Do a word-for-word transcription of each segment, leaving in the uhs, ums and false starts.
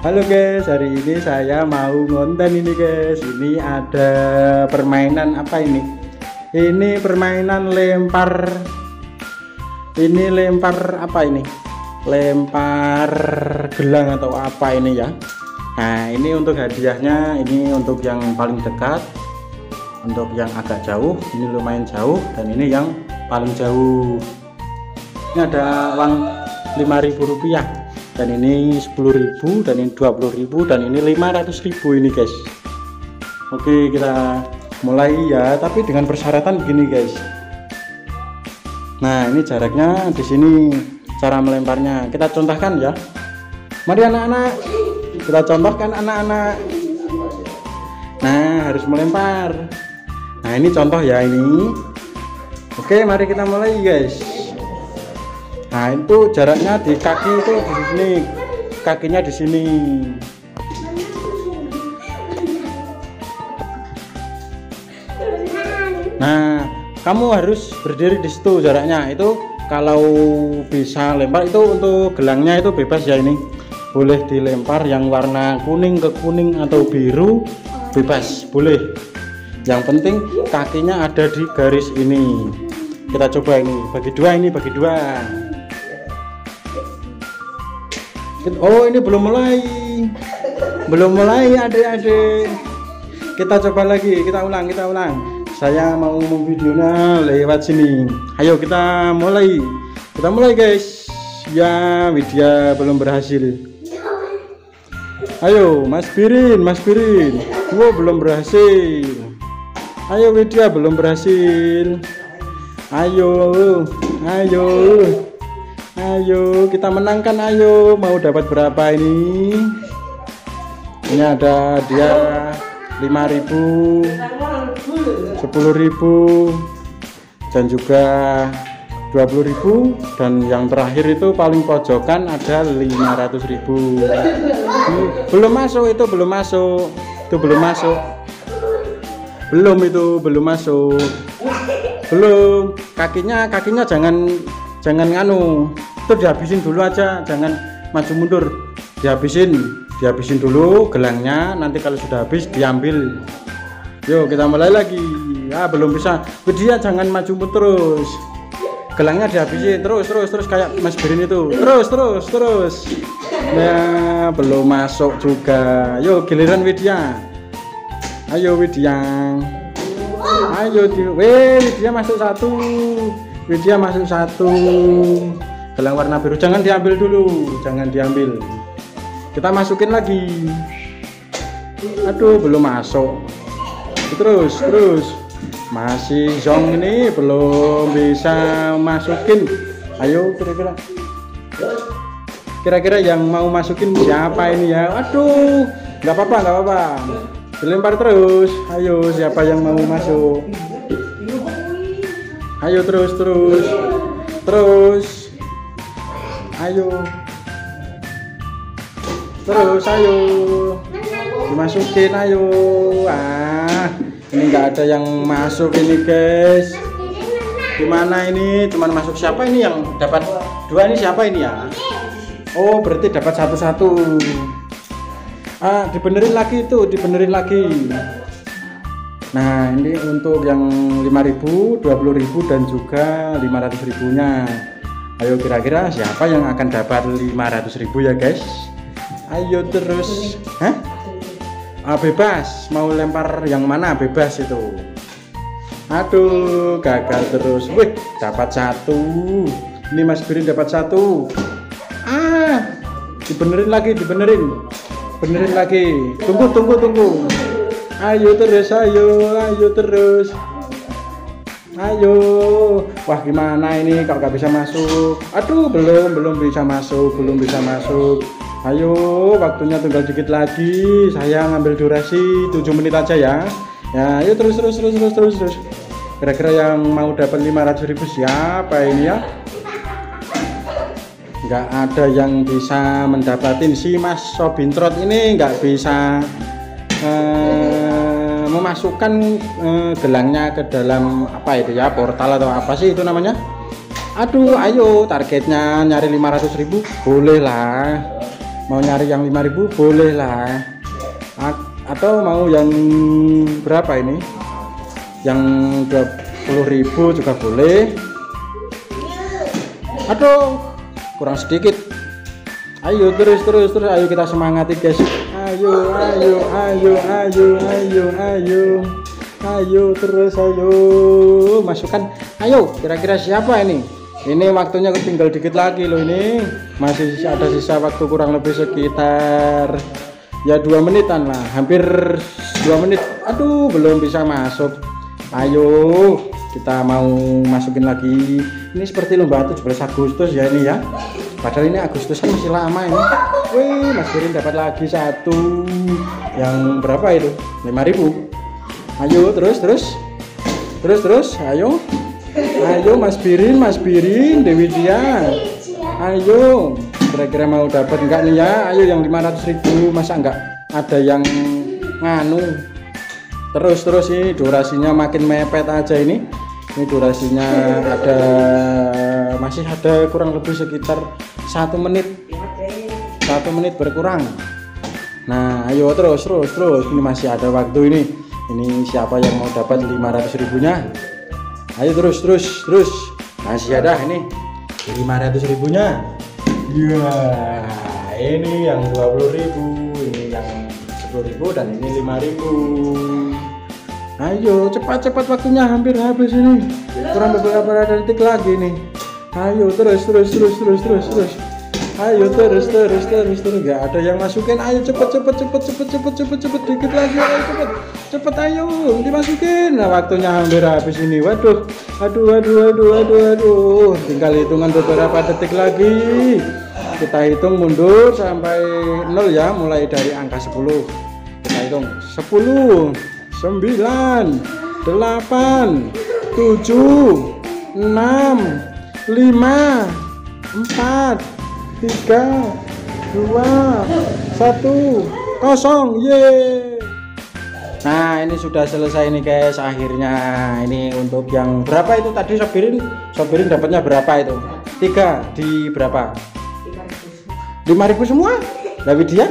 Halo guys, hari ini saya mau ngonten ini guys. Ini ada permainan apa ini? Ini permainan lempar. Ini lempar apa ini? Lempar gelang atau apa ini ya? Nah, ini untuk hadiahnya, ini untuk yang paling dekat, untuk yang agak jauh, ini lumayan jauh, dan ini yang paling jauh. Ini ada uang lima ribu rupiah. Dan ini sepuluh ribu, dan ini dua puluh ribu, dan ini lima ratus ribu ini guys. Oke, kita mulai ya, tapi dengan persyaratan begini guys. Nah, ini jaraknya di sini, cara melemparnya kita contohkan ya. Mari anak-anak, kita contohkan anak-anak. Nah, harus melempar. Nah, ini contoh ya ini. Oke, mari kita mulai guys. Nah, itu jaraknya di kaki itu di sini, kakinya di sini. Nah, kamu harus berdiri di situ jaraknya. Itu kalau bisa lempar itu untuk gelangnya itu bebas ya ini. Boleh dilempar yang warna kuning ke kuning atau biru, bebas, boleh. Yang penting kakinya ada di garis ini. Kita coba ini, bagi dua ini, bagi dua. Oh, ini belum mulai, belum mulai adik-adik. Kita coba lagi, kita ulang, kita ulang. Saya mau videonya lewat sini. Ayo kita mulai, kita mulai guys. Ya, Widya belum berhasil. Ayo, Mas Birin, Mas Birin. Wow, belum berhasil. Ayo Widya belum berhasil. Ayo, ayo. Ayo kita menangkan, ayo. Mau dapat berapa ini? Ini ada dia lima ribu, sepuluh ribu, dan juga dua puluh ribu, dan yang terakhir itu paling pojokan ada lima ratus ribu. Belum masuk, itu belum masuk. Itu belum masuk. Belum itu belum masuk. Belum. Kakinya kakinya jangan jangan nganu. Itu dihabisin dulu aja, jangan maju mundur. Dihabisin, dihabisin dulu gelangnya, nanti kalau sudah habis diambil. Yuk kita mulai lagi. Ah, belum bisa. Dia jangan maju mundur terus. Gelangnya dihabisin terus terus terus kayak Mas Birin itu. Terus terus terus. Ya, belum masuk juga. Yuk giliran Widya. Ayo Widya. Ayo di, weh, Widya masuk satu. Widya masuk satu. Gelang warna biru jangan diambil dulu, jangan diambil. Kita masukin lagi. Aduh, belum masuk. Terus, terus. Masih zong ini belum bisa masukin. Ayo kira-kira. Kira-kira yang mau masukin siapa ini ya? Aduh, nggak apa-apa, nggak apa-apa. Dilempar terus. Ayo, siapa yang mau masuk? Ayo terus terus terus. Ayo terus, ayo dimasukin, ayo. Ah, ini nggak ada yang masuk ini guys. Gimana ini? Cuman masuk siapa ini yang dapat dua ini siapa ini ya? Oh, berarti dapat satu-satu. Ah, dibenerin lagi itu, dibenerin lagi. Nah, ini untuk yang lima ribu, dua puluh ribu, dan juga lima ratus ribunya. Ayo kira-kira siapa yang akan dapat lima ratus ribu ya guys? Ayo terus. Hah? Ah, bebas, mau lempar yang mana bebas itu. Aduh, gagal terus. Wih, dapat satu. Ini Mas Birin dapat satu. Ah, dibenerin lagi, dibenerin. Benerin lagi. Tunggu, tunggu, tunggu. Ayo terus, ayo, ayo terus. Ayo. Wah, gimana ini kalau nggak bisa masuk? Aduh, belum, belum bisa masuk, belum bisa masuk. Ayo, waktunya tinggal dikit lagi. Saya ngambil durasi tujuh menit aja ya. Ya, ayo terus, terus, terus, terus, terus, terus. Kira-kira yang mau dapat lima ratus ribu siapa ini ya? Nggak ada yang bisa mendapatin si Mas Sobintrot ini, nggak bisa eh, memasukkan eh, gelangnya ke dalam apa itu ya, portal atau apa sih itu namanya. Aduh, ayo targetnya nyari lima ratus ribu, boleh lah. mau nyari yang lima ribu boleh lah. A atau mau yang berapa ini, yang dua puluh ribu juga boleh. Aduh, kurang sedikit. Ayo terus terus terus, ayo kita semangati guys. Ayo ayo ayo ayo ayo ayo ayo terus, ayo masukkan. Ayo, kira-kira siapa ini? Ini waktunya tinggal dikit lagi loh, ini masih ada sisa waktu kurang lebih sekitar ya dua menitan lah, hampir dua menit. Aduh, belum bisa masuk. Ayo kita mau masukin lagi. Ini seperti lomba tujuh belas Agustus ya ini ya, padahal ini Agustusan masih lama ini. Wih, Mas Birin dapat lagi satu yang berapa itu, lima ribu. Ayo terus terus terus terus, ayo ayo Mas Birin, Mas Birin, Dewi Dia, ayo kira-kira mau dapat enggak nih ya? Ayo yang lima ratus ribu, masa enggak ada yang nganu. Terus terus ini durasinya makin mepet aja ini. Ini durasinya ada, masih ada kurang lebih sekitar satu menit, satu menit berkurang. Nah, ayo terus terus terus, ini masih ada waktu ini. Ini siapa yang mau dapat lima ratus ribunya? Ayo terus terus terus, masih ada ini lima ratus ribunya. Ya, ini yang dua puluh ribu, ini yang sepuluh ribu, dan ini lima ribu. Ayo cepat-cepat, waktunya hampir habis ini, kurang beberapa detik lagi nih. Ayo terus terus terus terus terus terus, ayo terus terus terus terus, nggak ada yang masukin. Ayo cepet cepet cepet cepet cepet cepet cepet, dikit lagi, ayo cepet cepet, ayo dimasukin. Nah, waktunya hampir habis ini. Waduh, aduh aduh aduh aduh aduh, tinggal hitungan beberapa detik lagi. Kita hitung mundur sampai nol ya, mulai dari angka sepuluh. Kita hitung sepuluh, sembilan, delapan, tujuh, enam, lima, empat, tiga, dua, satu, kosong. Yeay. Nah, ini sudah selesai nih guys, akhirnya. Ini untuk yang berapa itu tadi, Sobirin Sobirin dapatnya berapa itu? Tiga di berapa? lima ribu semua? Tapi dia?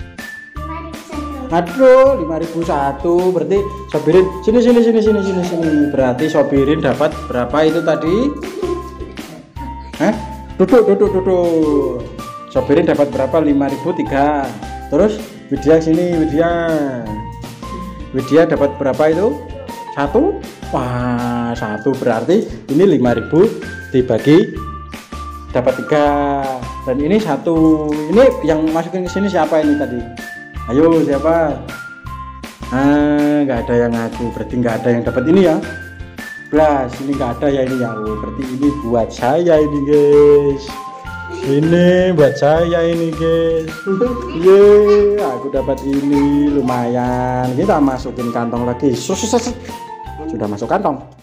Aduh, lima ribu satu. Berarti Sobirin sini sini sini sini sini sini. Berarti Sobirin dapat berapa itu tadi? Hah? Duduk duduk duduk. Sobirin dapat berapa? lima ribu tiga. Terus Widya sini, Widya. Widya dapat berapa itu? Satu. Wah, satu, berarti ini lima ribu dibagi dapat tiga. Dan ini satu. Ini yang masukin ke sini siapa ini tadi? Ayo siapa? Ah, nggak ada yang ngaku, berarti nggak ada yang dapat ini ya. Belas, ini nggak ada ya ini ya. Oh, berarti ini buat saya ini guys. Ini buat saya ini guys. Yeay, aku dapat ini lumayan. Kita masukin kantong lagi. Sudah masuk kantong.